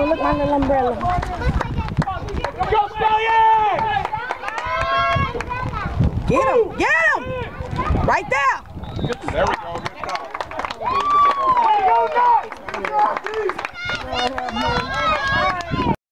look, my little umbrella. Go, Stallion! Get him! Get him! Right there! There we go. Good stop. Go, Knox!